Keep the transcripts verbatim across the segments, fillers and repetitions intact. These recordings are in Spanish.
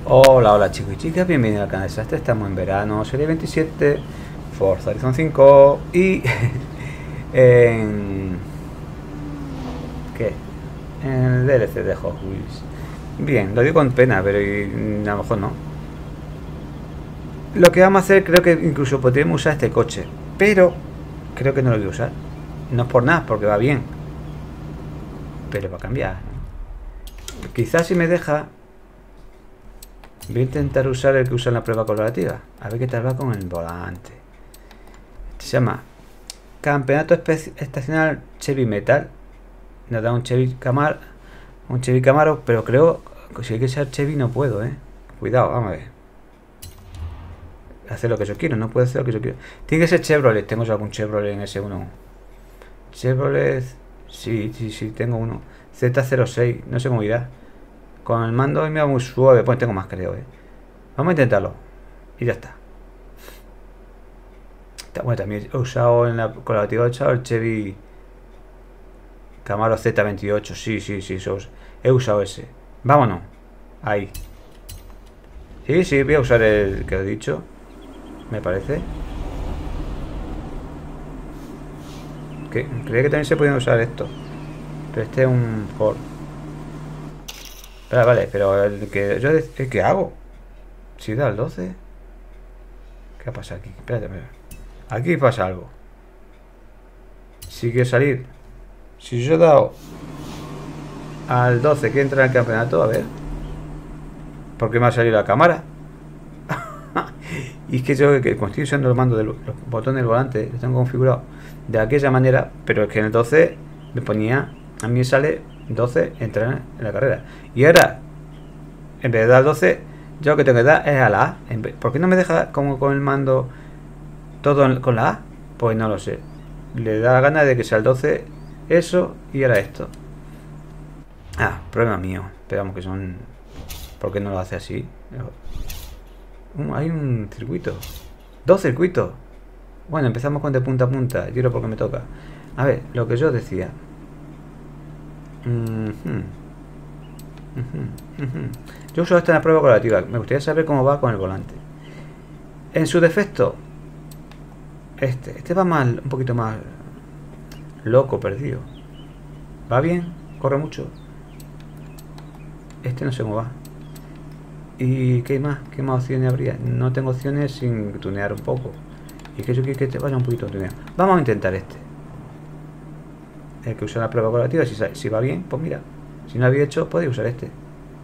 Hola, hola chicos y chicas, bienvenidos al canal Desastre. Estamos en verano, serie veintisiete, Forza Horizon cinco y en... ¿qué? En el D L C de Hot Wheels. Bien, lo digo con pena, pero y, a lo mejor no. Lo que vamos a hacer, creo que incluso podríamos usar este coche, pero creo que no lo voy a usar. No es por nada, porque va bien, pero va a cambiar, ¿no? Quizás si me deja... Voy a intentar usar el que usa en la prueba colaborativa. A ver qué tal va con el volante. Este se llama Campeonato Estacional Chevy Metal. Nos da un Chevy Camaro. Un Chevy Camaro, pero creo que si hay que ser Chevy no puedo, eh. Cuidado, vamos a ver. Hacer lo que yo quiero, no puedo hacer lo que yo quiero. Tiene que ser Chevrolet. ¿Tengo algún Chevrolet en ese uno? Chevrolet. Sí, sí, sí, tengo uno. Z cero seis, no sé cómo irá. Con el mando me va muy suave. Pues tengo más, creo, eh. Vamos a intentarlo. Y ya está. Bueno, también he usado en la colaborativa, he usado el Chevy Camaro Z veintiocho. Sí, sí, sí. He usado ese. Vámonos. Ahí. Sí, sí, voy a usar el que he dicho. Me parece. Que, creía que también se podían usar esto. Pero este es un Ford. Vale, vale, pero el que yo... ¿El que hago? Si da el doce. ¿Qué pasa aquí? Espérate, espérate. Aquí pasa algo. Si quiero salir. Si yo he dado al doce que entra en el campeonato, a ver. ¿Por qué me ha salido la cámara? Y es que yo, que como estoy usando el mando de los botones del volante, lo tengo configurado de aquella manera, pero es que en el doce me ponía, a mí sale doce entrar en la carrera. Y ahora, en vez de dar doce, yo lo que tengo que dar es a la A. ¿Por qué no me deja como con el mando todo con la A? Pues no lo sé. Le da la gana de que sea el doce eso y ahora esto. Ah, problema mío. Esperamos que son... ¿Por qué no lo hace así? Uh, hay un circuito. Dos circuitos. Bueno, empezamos con de punta a punta. Yo creo porque me toca. A ver, lo que yo decía. Uh-huh. Uh-huh. Uh-huh. Yo uso esto en la prueba colaborativa. Me gustaría saber cómo va con el volante. En su defecto, este. Este va mal, un poquito más loco, perdido. ¿Va bien? ¿Corre mucho? Este no sé cómo va. ¿Y qué más? ¿Qué más opciones habría? No tengo opciones sin tunear un poco. Y que yo quiero que te vaya un poquito tuneado. Vamos a intentar este. El que usa la prueba colaborativa. Si, si va bien, pues mira. Si no lo había hecho, podéis usar este.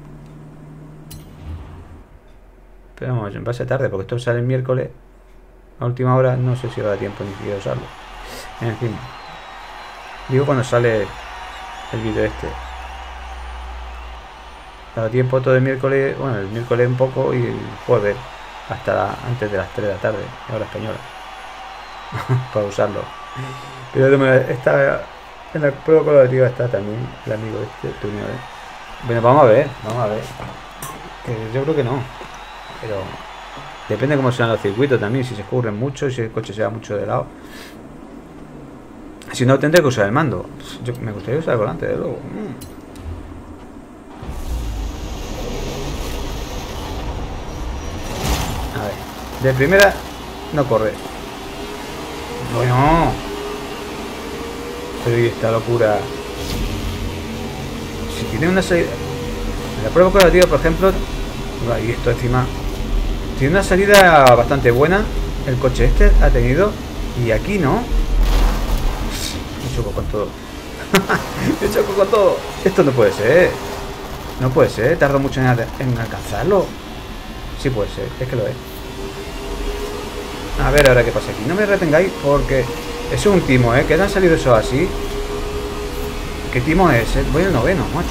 Pero vamos, va a ser tarde porque esto sale el miércoles. A última hora no sé si va a dar tiempo ni siquiera usarlo. En fin. Digo cuando sale el vídeo este. Da tiempo todo el miércoles, bueno, el miércoles un poco y el jueves hasta la, antes de las tres de la tarde, hora española, para usarlo. Pero está en la prueba colaborativa, está también el amigo este, Tunio, ¿eh? Bueno, vamos a ver, vamos a ver. Que yo creo que no, pero depende de cómo sean los circuitos también, si se escurren mucho, si el coche se va mucho de lado. Si no, tendré que usar el mando. Yo, me gustaría usar el volante, de luego. Mm. A ver, de primera no corre. Bueno, pero y esta locura. Si tiene una salida, en la prueba colaborativa, por ejemplo, y esto encima tiene una salida bastante buena. El coche este ha tenido, y aquí no. Me choco con todo. Me choco con todo. Esto no puede ser. No puede ser. Tardo mucho en, en alcanzarlo. Sí puede ser, es que lo es. A ver ahora qué pasa aquí. No me retengáis porque eso es un timo, ¿eh? Que han salido eso así. ¿Qué timo es? Eh? Voy al noveno, macho.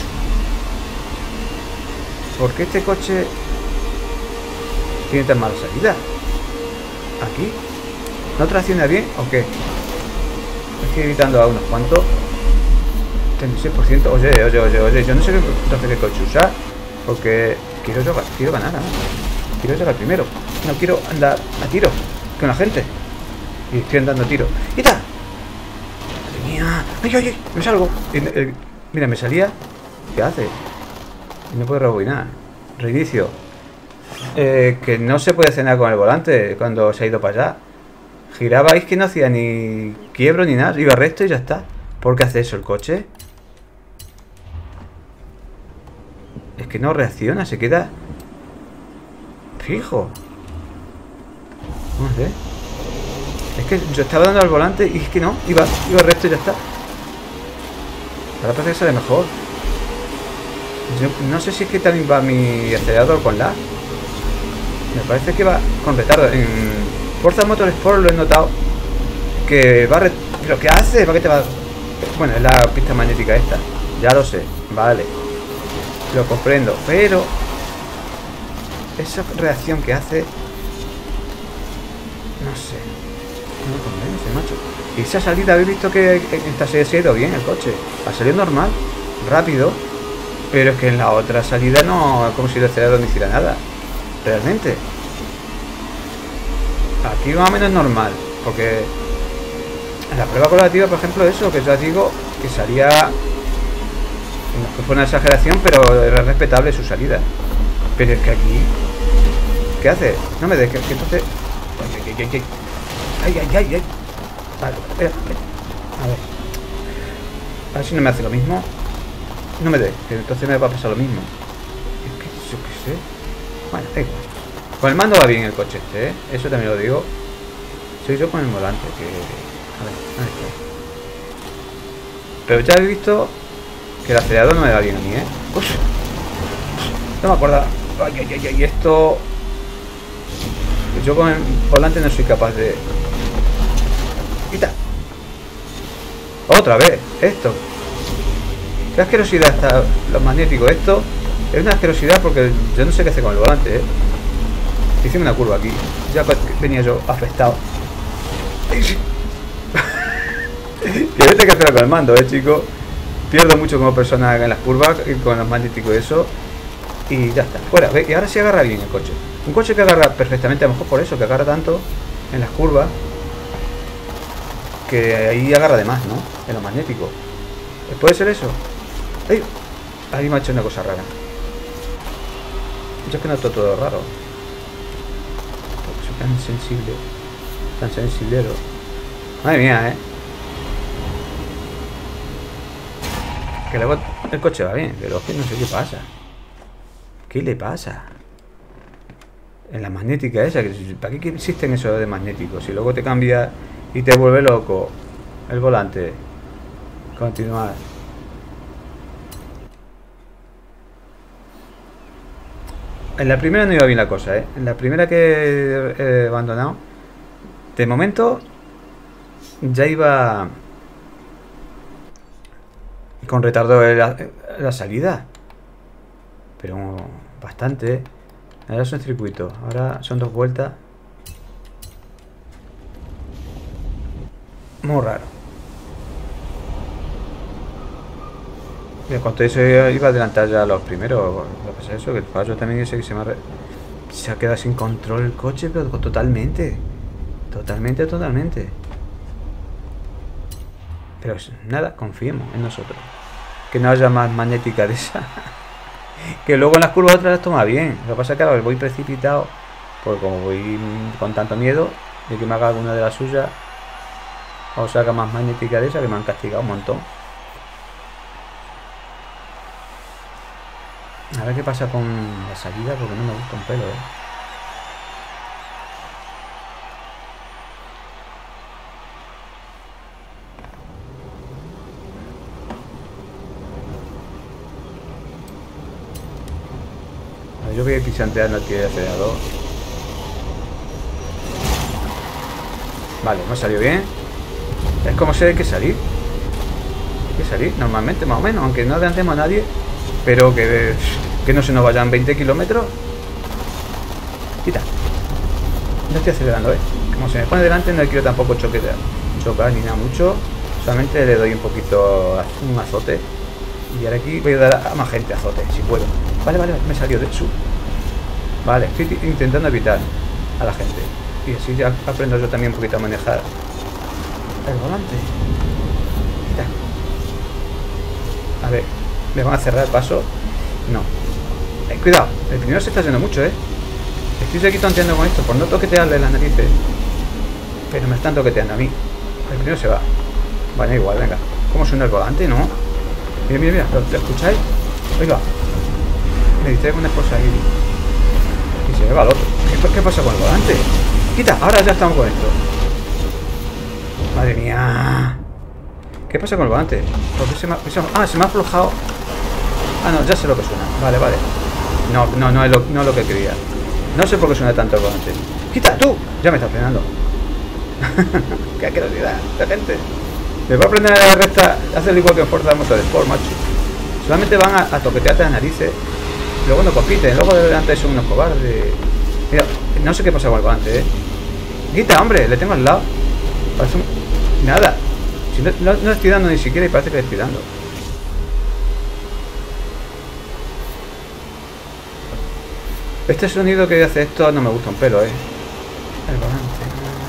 ¿Por qué este coche tiene tan mala salida? ¿Aquí? ¿No tracciona bien o qué? Estoy evitando a unos cuantos. treinta y seis por ciento. Oye, oye, oye, oye. Yo no sé qué, entonces qué coche usar. Porque quiero, yo, quiero ganar, ¿no? Quiero llegar primero. No quiero andar a tiro con la gente. Y estoy andando a tiro. ¡Quita! ¡Madre mía! ¡Ay, ay, ay! Me salgo. Y, eh, mira, me salía. ¿Qué hace? Y no puedo rebobinar. Reinicio. eh, que no se puede cenar con el volante cuando se ha ido para allá. Girabais que no hacía ni quiebro ni nada, iba recto y ya está. ¿Por qué hace eso el coche? Es que no reacciona, se queda fijo. No sé. Es que yo estaba dando al volante y es que no, iba, iba recto y ya está. Ahora parece que sale mejor. Yo no sé si es que también va mi acelerador con lag. Me parece que va con retardo. En Forza Motorsport lo he notado que va re... ¿Pero qué hace? ¿Para qué te va? Bueno, es la pista magnética esta. Ya lo sé, vale. Lo comprendo, pero esa reacción que hace, no sé, no me convence, macho. Y esa salida, habéis visto que esta se ha ido bien el coche, ha salido normal, rápido, pero es que en la otra salida no, como si el acelerador no hiciera nada, realmente. Aquí más o menos normal, porque en la prueba colaborativa, por ejemplo, eso que ya digo, que salía, no que fue una exageración, pero era respetable su salida. Pero es que aquí, ¿qué hace? No me des, que, que entonces... Ay, ay, ay, ay, ay, ay, ay. Vale, espera, espera. A ver. A ver si no me hace lo mismo. No me des, que entonces me va a pasar lo mismo. Es que yo qué sé. Bueno, da igual. Con el mando va bien el coche este, ¿eh? Eso también lo digo. Soy yo con el volante, que... A ver, a ver. Pero ya he visto que el acelerador no me va bien a mí, ¿eh? Uf. No me acuerdo. Ay, ay, ay, ay, esto... Yo con el volante no soy capaz de... ¡Quita! Otra vez, esto. Qué asquerosidad está lo magnético. Esto es una asquerosidad porque yo no sé qué hacer con el volante, ¿eh? Hice una curva aquí. Ya venía yo afectado. Que vete que hacerlo con el mando, ¿eh, chicos? Pierdo mucho como persona en las curvas y con los magnéticos y eso. Y ya está, fuera. ¿Ve? Y ahora sí agarra bien el coche. Un coche que agarra perfectamente, a lo mejor por eso, que agarra tanto en las curvas, que ahí agarra de más, ¿no? En lo magnético. ¿Puede ser eso? ¡Ay! Ahí me ha hecho una cosa rara. Yo es que noto todo raro. Porque soy tan sensible. Tan sensiblero. Madre mía, ¿eh? Que luego el coche va bien, pero es que no sé qué pasa. ¿Qué le pasa? En la magnética esa, ¿para qué existen esos de magnéticos? Si luego te cambia y te vuelve loco el volante. Continuar. En la primera no iba bien la cosa, ¿eh? En la primera que he abandonado, de momento ya iba con retardo en la, en la salida. Pero bastante. Ahora es un circuito. Ahora son dos vueltas. Muy raro. En cuanto a eso iba a adelantar ya a los primeros. Lo que pasa es eso, que el fallo también ese que se me ha, re... se ha quedado sin control el coche, pero totalmente. Totalmente, totalmente. Pero nada, confiemos en nosotros. Que no haya más magnética de esa. Que luego en las curvas otras las toma bien. Lo que pasa es que ahora voy precipitado. Porque como voy con tanto miedo de que me haga alguna de las suyas, o saca más magnética de esa, que me han castigado un montón. A ver qué pasa con la salida, porque no me gusta un pelo, ¿eh? Yo voy a pisantear aquí el acelerador. Vale, no salió bien. Es como si hay que salir. Hay que salir normalmente, más o menos, aunque no adelantemos a nadie. Pero que, que no se nos vayan veinte kilómetros. Quita. No estoy acelerando, ¿eh? Como se me pone delante, no quiero tampoco choque, chocar ni nada mucho. Solamente le doy un poquito un azote. Y ahora aquí voy a dar a más gente azote, si puedo. Vale, vale, me salió de su. Vale, estoy intentando evitar a la gente. Y así ya aprendo yo también un poquito a manejar el volante. Quita. A ver, ¿me van a cerrar el paso? No. Eh, cuidado, el primero se está yendo mucho, ¿eh? Estoy aquí tonteando con esto por no toquetearle las narices. Pero me están toqueteando a mí. El primero se va. Vale, igual, venga. ¿Cómo suena el volante, no? Mira, mira, mira. ¿Lo, ¿lo escucháis? Oiga. Me distraigo una cosa ahí. Y se me va el otro. ¿Qué, ¿Qué pasa con el volante? ¡Quita! Ahora ya estamos con esto. Madre mía. ¿Qué pasa con el volante? ¿Por qué se me ha, se me, ah, se me ha aflojado. Ah, no, ya sé lo que suena. Vale, vale. No, no, no es lo, no es lo que quería. No sé por qué suena tanto el volante. ¡Quita, tú! Ya me está frenando. ¡Qué asquerosidad de gente! Me va a aprender a la recta. Hacer igual que en Forza Motorsport, macho. Solamente van a, a toquetearte las narices. Luego no compiten. Luego de delante son unos cobardes. Mira, no sé qué pasa con el volante, ¿eh? ¡Quita, hombre! Le tengo al lado. Parece un... Nada. Si no, no, no estoy dando ni siquiera y parece que le estoy dando. Este sonido que hace esto no me gusta un pelo, eh. El volante.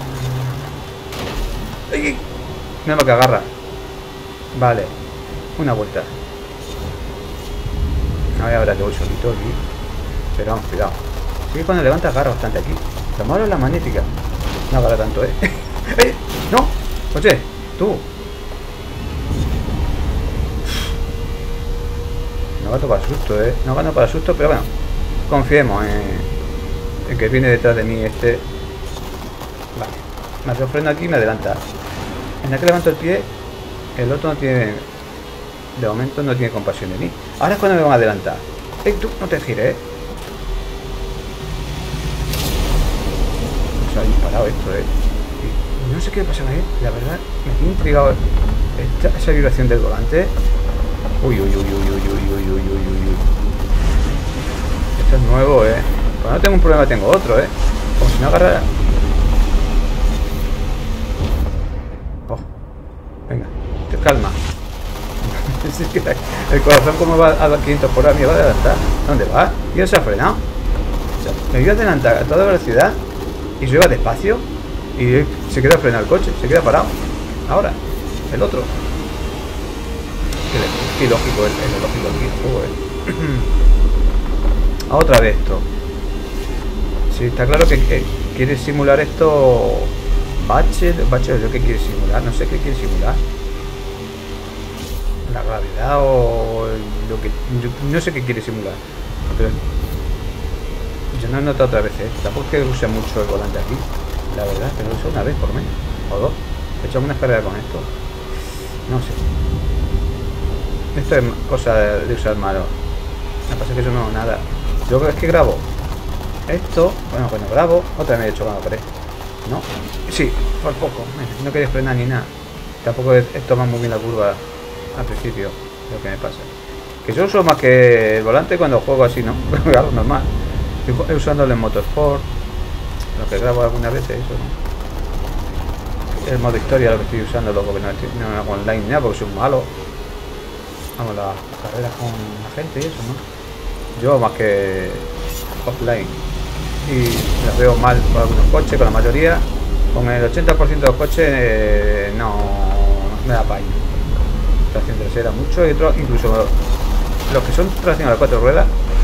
¡Ay! Mira lo que agarra. Vale. Una vuelta. A ver, ahora que voy solito aquí. Pero vamos, cuidado. Sí que cuando levanta agarra bastante aquí. Lo malo es la magnética. No agarra tanto, eh. ¡Eh! ¡No! Oye, tú. No gato para susto, eh. No gano para susto, pero bueno. Confiemos en, en que viene detrás de mí este. Vale. Me hace freno aquí y me adelanta. En la que levanto el pie, el otro no tiene. De momento no tiene compasión de mí. Ahora es cuando me van a adelantar. ¡Ey, tú! No te gires, eh. Se ha disparado esto, eh. Y no sé qué pasa ahí. La verdad, me tiene intrigado esta, esa vibración del volante. Uy, uy, uy, uy, uy, uy, uy, uy, uy, uy. Esto es nuevo, eh. Cuando no tengo un problema tengo otro, eh. Como si no agarrara. Oh, venga, te calma. El corazón como va a quinientos por hora, me va a adelantar. ¿Dónde va? Y él se ha frenado. O sea, me iba a adelantar a toda velocidad y yo iba despacio y se queda frenado el coche, se queda parado. Ahora, el otro. Qué ilógico es, es lógico aquí el juego, eh. Otra vez esto. Sí, está claro que, que quiere simular esto. Bache, bache es lo que quiere simular, no sé qué quiere simular. La gravedad o lo que. Yo no sé qué quiere simular. Pero yo no he notado otra vez, ¿eh? Tampoco es que use mucho el volante aquí, la verdad, pero lo uso una vez por lo menos. O dos. He hecho una carrera con esto. No sé. Esto es cosa de usar malo. Me pasa que eso no, nada. Yo es que grabo esto, bueno, cuando grabo, otra vez me he hecho cuando paré. ¿No? Sí, por poco. No quería frenar ni nada. Tampoco he, he tomado muy bien la curva al principio, lo que me pasa. Que yo uso más que el volante cuando juego así, ¿no? Algo normal. Estoy usándolo en Motorsport, lo que grabo algunas veces, eso, ¿no? El modo historia lo que estoy usando, luego que no, estoy, no hago online ni nada porque soy un malo. Vamos, las carreras con la gente y eso, ¿no? Yo más que offline. Y las veo mal con algunos coches, con la mayoría. Con el ochenta por ciento de los coches eh, no, no me da paño. Tracción trasera mucho y otros, incluso los que son tracción a las cuatro ruedas,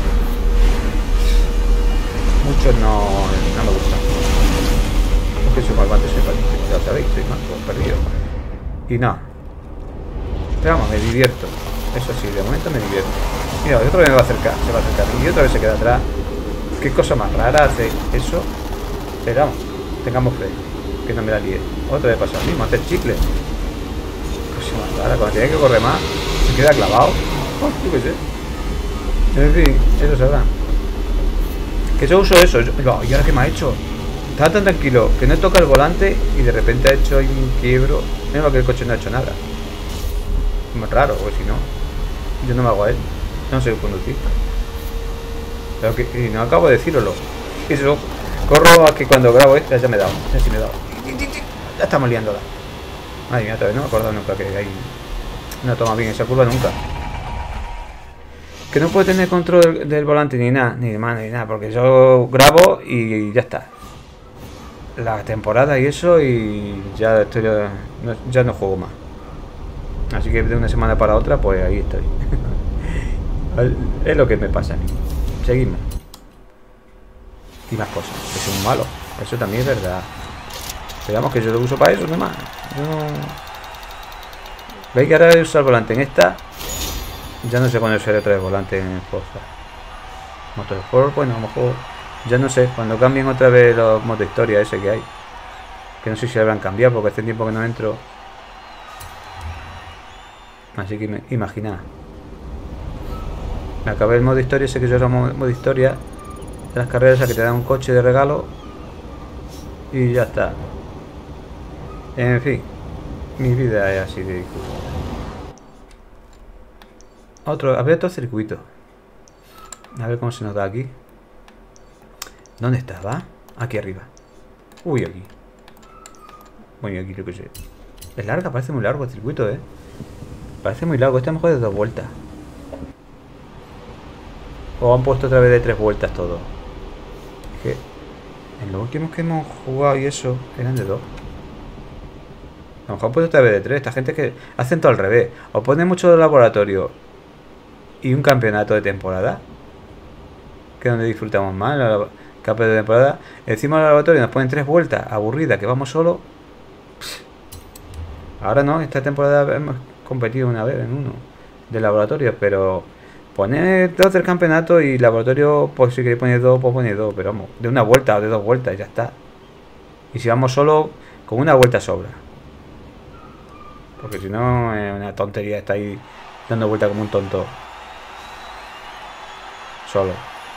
muchos no, no me gustan. Porque soy más guante, soy más, ya lo sabéis, soy más perdido. Y nada. Pero vamos, me divierto. Eso sí, de momento me divierto. Mira, otro me va a acercar, se va a acercar y otra vez se queda atrás. Qué cosa más rara hace eso. Pero vamos, tengamos fe, que no me la líe. Otra vez pasa lo mismo, hacer chicle. Cosa más rara, cuando tiene que correr más, se queda clavado. Oh, yo qué sé. En fin, eso sabrá. Que yo uso eso. Yo, no, ¿y ahora qué me ha hecho? Estaba tan tranquilo que no toca el volante y de repente ha hecho ahí un quiebro. Mira que el coche no ha hecho nada. Muy raro, porque si no, yo no me hago a él. No sé conducir. Pero que y no acabo de decirlo. Eso, corro a que cuando grabo esto ya me he dado. Ya sí me he dado. Ya estamos liándola. Madre mía, otra vez no me he acordado nunca que hay. No toma bien esa curva nunca. Que no puedo tener control del, del volante ni nada, ni de mano ni nada, porque yo grabo y ya está. La temporada y eso y ya estoy no, ya no juego más. Así que de una semana para otra, pues ahí estoy. Es lo que me pasa a mí. Seguimos. y más cosas. Que soy un malo. Eso también es verdad. Digamos que yo lo uso para eso, nada más. Yo no... ¿Veis que ahora he usado el volante en esta? Ya no sé cuándo usaré otra vez volante en Forza Motorsport. Bueno, a lo mejor ya no sé, cuando cambien otra vez los modos de historia ese que hay, que no sé si habrán cambiado porque hace tiempo que no entro, así que imaginad. Me acabé el modo de historia ese que yo era modo de historia de las carreras, a que te dan un coche de regalo y ya está. En fin, mi vida es así de difusa. Otro, había otro circuito. A ver cómo se nos da aquí. ¿Dónde estaba? Aquí arriba. Uy, aquí. Bueno, aquí lo que sé. Es larga, parece muy largo el circuito, ¿eh? Parece muy largo. Este a lo mejor es de dos vueltas. O han puesto otra vez de tres vueltas todo. Es que en los últimos que hemos jugado y eso eran de dos. A lo mejor han puesto otra vez de tres. Esta gente es que hacen todo al revés. O ponen mucho de laboratorio y un campeonato de temporada, que es donde disfrutamos más, la campeonato de temporada. Encima del laboratorio nos ponen tres vueltas aburridas, que vamos solo. Ahora no, esta temporada hemos competido una vez en uno de laboratorio, pero poner dos del campeonato y laboratorio, pues si queréis poner dos, pues poner dos, pero vamos, de una vuelta o de dos vueltas y ya está. Y si vamos solo, con una vuelta sobra. Porque si no, es una tontería estar ahí dando vueltas como un tonto. Solo.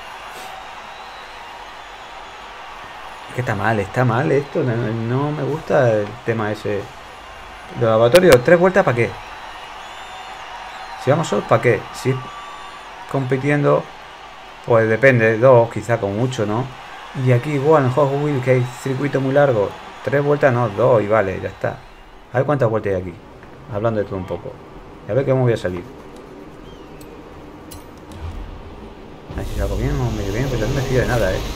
Es que está mal, está mal esto. No, no me gusta el tema ese. Los laboratorios, tres vueltas, ¿para qué? Si vamos solos, ¿para qué? Si compitiendo, pues depende, dos, quizá con mucho, ¿no? Y aquí igual en Hot Wheels, que hay circuito muy largo, tres vueltas, no, dos, y vale, ya está. A ver cuántas vueltas hay aquí. Hablando de todo un poco. A ver cómo voy a salir. A ver si salgo bien o medio bien, pues yo no me fío de nada, eh.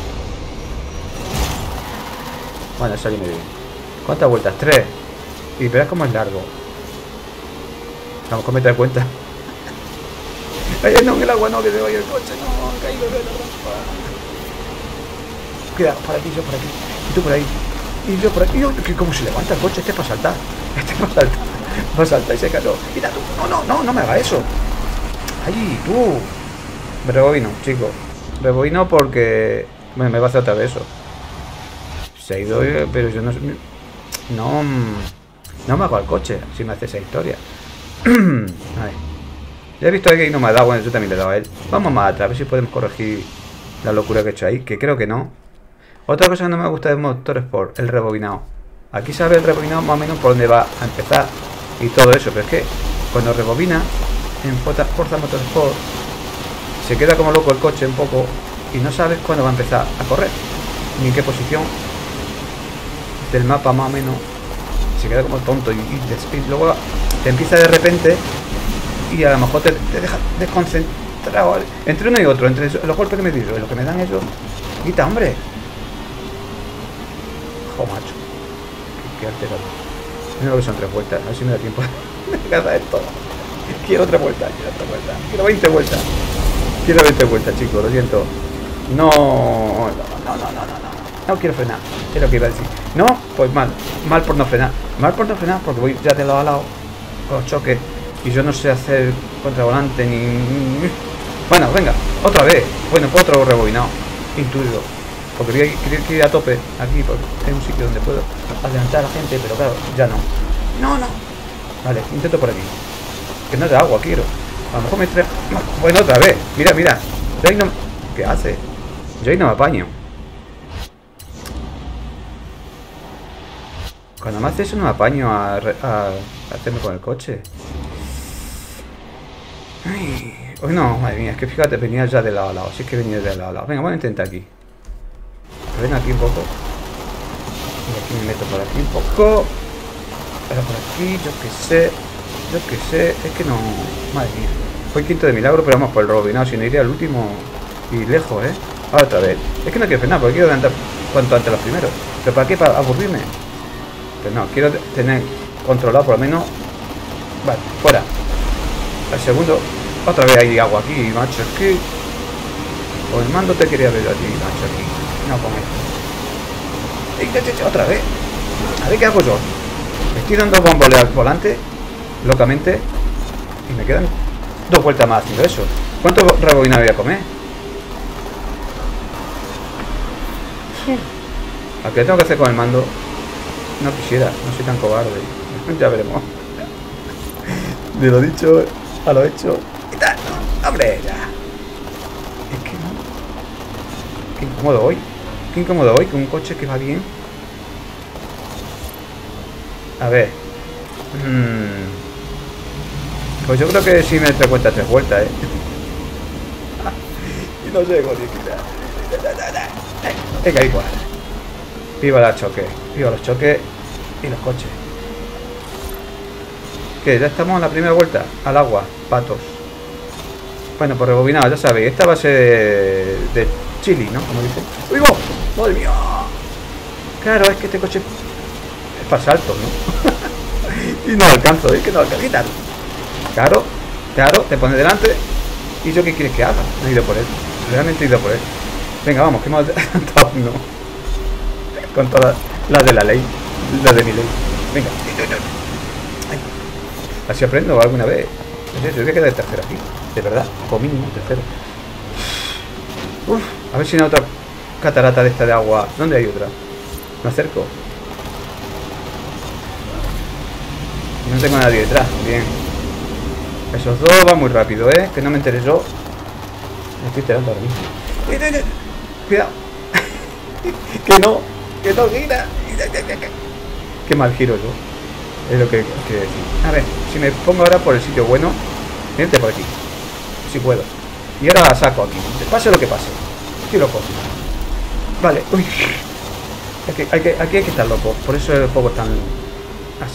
Bueno, salí medio bien. ¿Cuántas vueltas? Tres. Y verás cómo es largo. Vamos a meter cuenta. Ay, no, en el agua no, que se vaya el coche, no, han caído de la rampa. Cuidado, por aquí, yo por aquí. Y tú por ahí. Y yo por aquí. Y yo, que como se levanta el coche, este es para saltar. Este es para saltar. Para saltar y se cayó. Mira tú. No, no, no, no me hagas eso. Ay, tú. Me rebobino, chico. Rebobino porque... Bueno, me va a hacer otra vez eso. Se ha ido, pero yo no... No... No me hago al coche si me hace esa historia. Ay. Ya he visto que no me ha dado, bueno, yo también le he dado a él. Vamos más atrás, a ver si podemos corregir la locura que he hecho ahí, que creo que no. Otra cosa que no me gusta del Motorsport, el rebobinado. Aquí sabe el rebobinado más o menos por dónde va a empezar y todo eso, pero es que cuando rebobina en Forza Motorsport se queda como loco el coche un poco y no sabes cuándo va a empezar a correr, ni en qué posición del mapa más o menos. Se queda como tonto y, y, y luego te empieza de repente y a lo mejor te, te deja desconcentrado entre uno y otro, entre los golpes que me tiro y lo que me dan ellos. Quita, hombre. Jo, macho. Qué, qué alterado. Mira que son tres vueltas, a ver si me da tiempo de hacer esto. Quiero otra vuelta, quiero otra vuelta. Quiero veinte vueltas. Quiero veinte vueltas, chicos, lo siento. No, no, no, no, no, no. No quiero frenar, es lo que iba a decir. No, pues mal, mal por no frenar. Mal por no frenar porque voy ya de lado a lado con los choques y yo no sé hacer contravolante ni... Bueno, venga, otra vez. Bueno, pues otro rebobinado, intuido. Porque quería, quería ir a tope aquí porque hay un sitio donde puedo adelantar a la gente, pero claro, ya no. No, no. Vale, intento por aquí. Que no es de agua, quiero. A lo mejor me trae... Bueno, otra vez. Mira, mira. Yo ahí no... ¿Qué hace? Yo ahí no me apaño. Cuando me hace eso no me apaño a, a, a hacerme con el coche. Ay, hoy no, madre mía, es que fíjate, venía ya de lado a lado. Si es que venía de lado a lado. Venga, voy a intentar aquí. Ven aquí un poco. Y aquí me meto por aquí un poco. Ahora por aquí, yo que sé. Yo que sé, es que no... Madre mía. Fue quinto de milagro, pero vamos por el rebobinado. Si no iría al último y lejos, ¿eh? Ahora otra vez. Es que no quiero frenar, porque quiero adelantar cuanto antes los primeros. ¿Pero para qué? ¿Para aburrirme? Pues no, quiero tener controlado por lo menos. Vale, fuera. Al segundo. Otra vez hay agua aquí, macho. Es que... Con el mando te quería ver yo a ti, macho, aquí. No con esto. Otra vez. A ver qué hago yo. Me estoy dando bombole al volante, locamente, y me quedan dos vueltas más haciendo eso. ¿Cuánto rebobina voy a comer? ¿A qué tengo que hacer con el mando? No quisiera, no soy tan cobarde. Ya veremos. De lo dicho a lo hecho. ¡No! ¡Hombre! Ya. Es que no. Qué incómodo hoy. Qué incómodo hoy con un coche que va bien. A ver. Hmm. Pues yo creo que sí me te cuenta tres vueltas, eh. Y no llego ni siquiera. Venga, igual. Viva la choque. Viva los choques y los coches. ¿Qué? Ya estamos en la primera vuelta. Al agua, patos. Bueno, pues rebobinado, ya sabéis. Esta va a ser de, de chili, ¿no? Como dice. ¡Uy, vos! ¡Madre mía! Claro, es que este coche es para saltos, ¿no? Y no alcanzo, es que no alcanzo. Quitar. Claro, claro, te pones delante. ¿Y yo qué quieres que haga? No he ido por él. Realmente he ido por él. Venga, vamos, que hemos adelantado uno. Con todas las de la ley. Las de mi ley. Venga. Ay. Así aprendo alguna vez. No sé, yo voy a quedar de tercero aquí. De verdad, o mínimo tercero. Uf, a ver si no hay otra catarata de esta de agua. ¿Dónde hay otra? Me acerco. No tengo a nadie detrás. Bien. Esos dos van muy rápido, ¿eh? Que no me enteré yo. Me estoy enterando ahora mismo. Cuidado. Que no. Que no gira. Qué mal giro yo. Es lo que quiero decir. A ver, si me pongo ahora por el sitio bueno. Vente por aquí. Si puedo. Y ahora saco aquí. Pase lo que pase. Estoy loco. Vale. Uy. Aquí hay que, aquí hay que estar loco. Por eso el juego es tan así.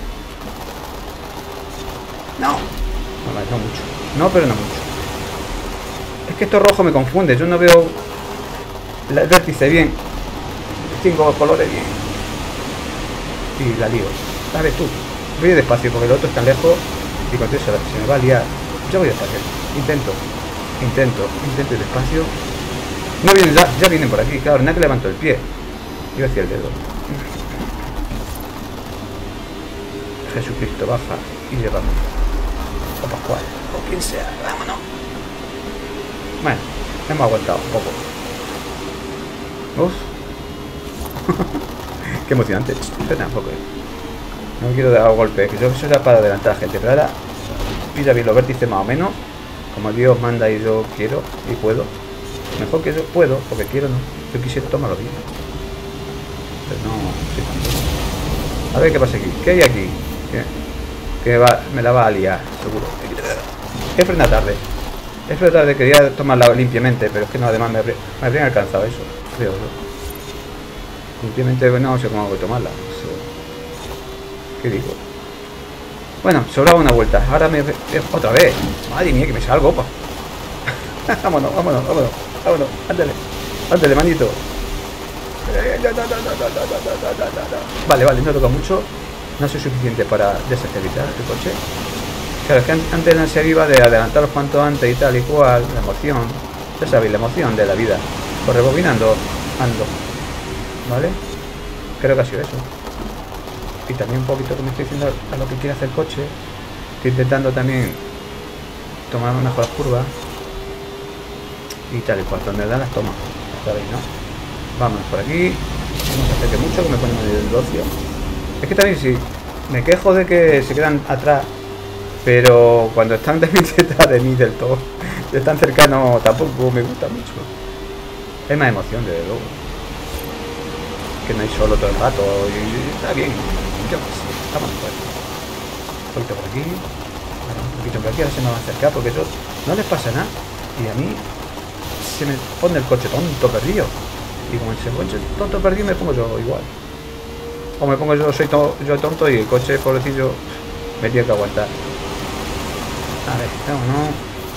No. No, no mucho. No, pero no mucho. Es que esto rojo me confunde. Yo no veo el vértice bien. Distingo colores bien. Y la lío. A ver tú. Voy despacio porque el otro es tan lejos. Y con eso se me va a liar. Yo voy despacio. Intento. Intento. Intento ir despacio. No vienen ya. Ya vienen por aquí. Claro, nada que levanto el pie. Yo hacia el dedo. Jesucristo baja. Y llevamos. O Pascual. O quien sea. Vámonos. Bueno. Hemos aguantado un poco. Uf. Qué emocionante. Espera un poco. No quiero dar golpes, que yo eso era para adelantar a la gente, pero ahora pilla bien los vértices más o menos, como Dios manda y yo quiero y puedo. Mejor que yo puedo, porque quiero no. Yo quisiera tomarlo bien. Pero no, sí, tampoco. A ver qué pasa aquí. ¿Qué hay aquí? ¿Qué? Que va, me la va a liar, seguro. He frenado tarde. He frenado tarde, quería tomarla limpiamente, pero es que no, además me, habría, me habrían alcanzado eso. Creo yo. Limpiamente no sé cómo voy a tomarla. ¿Qué digo? Bueno, sobraba una vuelta. Ahora me... Otra vez. Madre mía, que me salgo, pa. Vámonos, vámonos, vámonos. Vámonos, ándale. Ándale, manito. Vale, vale, no toca mucho. No soy suficiente para desacreditar el coche. Claro, es que antes la ansia viva de adelantaros cuanto antes y tal y cual. La emoción. Ya sabéis, la emoción de la vida. Pues rebobinando, ando. ¿Vale? Creo que ha sido eso. Y también un poquito que me estoy diciendo a lo que quiere hacer el coche. Estoy intentando también tomar mejor las curvas. Y tal y cual, donde dan las tomas. ¿Sabéis, no? Vamos por aquí. No se acerque mucho, que me pone medio del ocio. Es que también si me quejo de que se quedan atrás, pero cuando están también detrás de mí del todo, de tan cercano, tampoco me gusta mucho. Hay más emoción, desde luego. Que no hay solo todo el rato y está bien. Yo qué sé, vamos por aquí. Un poquito por aquí. Un poquito por aquí, ahora se me va a acercar porque yo no les pasa nada. Y a mí se me pone el coche tonto perdido. Y como ese coche tonto perdido me pongo yo igual. O me pongo yo, soy to yo tonto y el coche, pobrecillo, me tiene que aguantar. A ver, vámonos.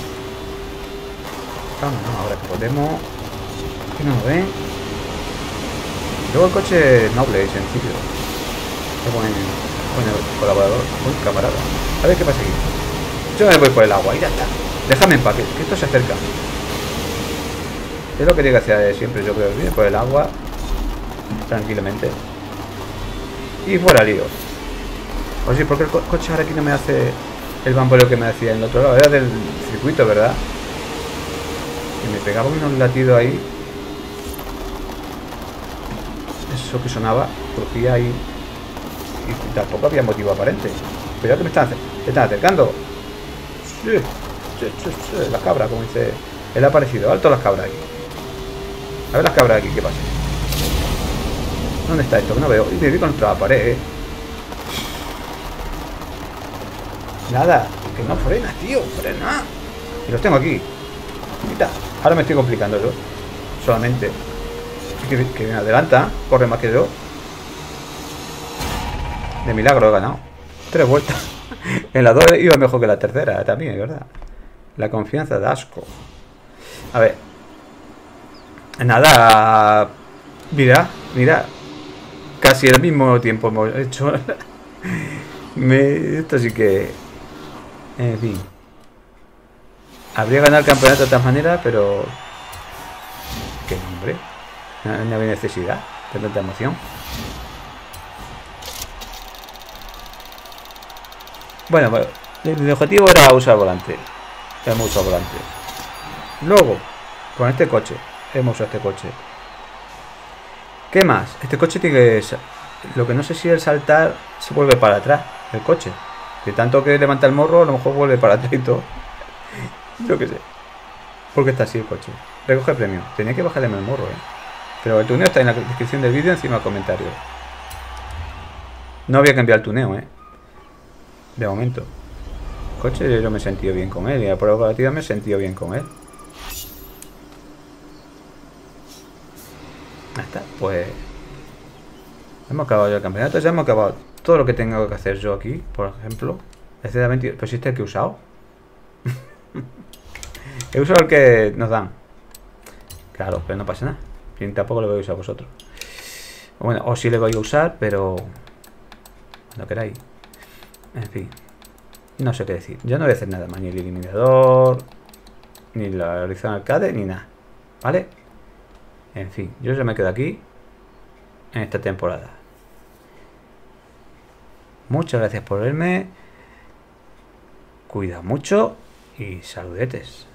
Vámonos, ahora que podemos. Que no lo ven. Luego el coche es noble y sencillo. Es buen, buen colaborador, buen camarada. A ver qué pasa aquí. Yo me voy por el agua y ya está. Déjame en paz, que, que esto se acerca. Es lo que tiene que hacer siempre, yo creo. Viene por el agua, tranquilamente. Y fuera lío. O sí, porque el co coche ahora aquí no me hace el bamboleo que me hacía en el otro lado. Era del circuito, ¿verdad? Y me pegaba unos latidos ahí. Eso que sonaba, crujía ahí. Y tampoco había motivo aparente. Cuidado que me están, me están acercando. Sí, sí, sí, sí, las cabras, como dice. Él ha aparecido. Alto las cabras aquí. A ver las cabras aquí, ¿qué pasa? ¿Dónde está esto? Que no veo. Y me vi contra la pared, ¿eh? Nada, que no frenas, tío. Frena. Y los tengo aquí. Mira, ahora me estoy complicando yo. Solamente. Que, que me adelanta. Corre más que yo. De milagro he ganado. Tres vueltas. En las dos iba mejor que la tercera, también, es verdad. La confianza de asco. A ver. Nada. Mira, mira. Casi al mismo tiempo hemos hecho. Me, esto sí que. En fin. Habría ganado el campeonato de todas maneras, pero. ¿Qué nombre? No, no había necesidad de tanta emoción. Bueno, bueno, el objetivo era usar volante. Hemos usado volante. Luego, con este coche. Hemos usado este coche. ¿Qué más? Este coche tiene que... Lo que no sé si el saltar se vuelve para atrás, el coche. De tanto que levanta el morro, a lo mejor vuelve para atrás y todo. Yo qué sé. Porque está así el coche. Recoge premio. Tenía que bajarle el morro, eh. Pero el tuneo está en la descripción del vídeo, encima del comentario. No voy a cambiar el tuneo, eh. De momento. El coche yo me he sentido bien con él. Y la prueba relativa me he sentido bien con él. Ya está, pues. Hemos acabado ya el campeonato. Ya hemos acabado todo lo que tengo que hacer yo aquí, por ejemplo. Pues si este es el que he usado. He usado el que nos dan. Claro, pero no pasa nada. Y tampoco lo voy a usar a vosotros. Bueno, o sí le voy a usar, pero cuando queráis. En fin. No sé qué decir. Yo no voy a hacer nada más. Ni el eliminador. Ni la Horizon Arcade. Ni nada. ¿Vale? En fin. Yo ya me quedo aquí. En esta temporada. Muchas gracias por verme. Cuida mucho. Y saludetes.